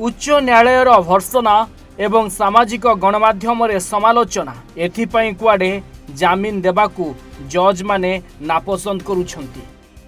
उच्च न्यायालयर भर्सना एवं सामाजिक गणमाध्यम समालोचना एथिपाई कुआडे जामिन देबाकू जज माने नापसंद करुछंती।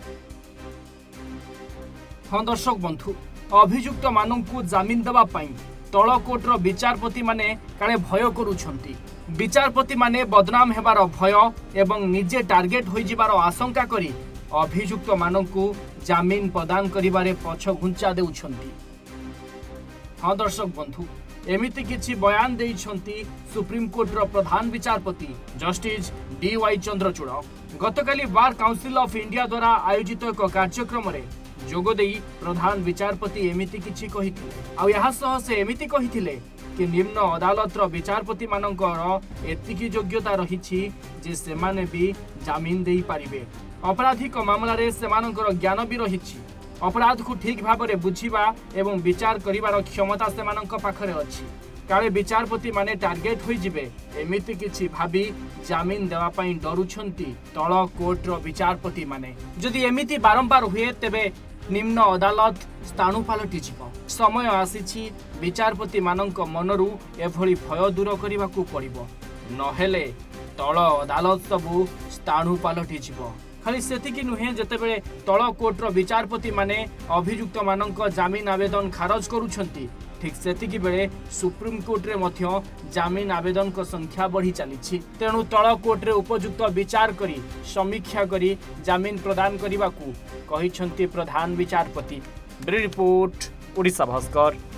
हाँ दर्शक बंधु, अभियुक्त मानू जामिन देवा पाई तल कोर्टर विचारपति माने काले भय करुछंती। विचारपति माने बदनाम हेबार भय एवं निजे टार्गेट होई जिबार आशंका करी अभियुक्त मानू जामिन प्रदान करिबारे पछ घुंचा देउछंती। हाँ दर्शक बंधु, एमिति किछि बयान देइछंती सुप्रीम कोर्टर प्रधान विचारपति जस्टिस DY चंद्रचूड़। गतकाली बार काउंसिल ऑफ इंडिया द्वारा आयोजित एक कार्यक्रम रे जोगदेई प्रधान विचारपति एमिति किछि कहिथिले। आ यहा सह से एमिति कहिथिले कि निम्न अदालत विचारपति मानकर एतिकी योग्यता रहिछि जे सेमाने भी जामिन देई पारिबे। अपराधिक मामला रे सेमानकर ज्ञान भी रहिछि। अपराध को ठीक भाव में बुझिबा एवं विचार करिवार क्षमता सेमानक पाखरे अछि। काले विचारपति माने टार्गेट होई जिबे एमिति किछि भाबी जामिन देवा पई डरुछंती तळ कोर्टर विचारपति माने। जदि एमिति बारंबार हुए तेबे निम्न अदालत स्थाणु पलटि जिवो। समय आसीछि विचारपति मानक मनरू एभली भय दूर करिबाकू पड़िबो, नहेले तळ अदालत सबु स्थाणु पलटि जिवो। खाली सेतिकी नुहे जेतेबेले तळ कोर्टर विचारपति माने अभियुक्त मानक जामिन आवेदन खारज करुछंती, ठीक सेतिकी बेले सुप्रीम कोर्ट रे मध्य जामिन आवेदन को संख्या बढ़ी चली। तेणु तळ कोर्ट रे उपयुक्त विचार करी समीक्षा करी जामिन प्रदान करने को कहिछंती प्रधान विचारपति। Bureau report, Odisha Bhaskar.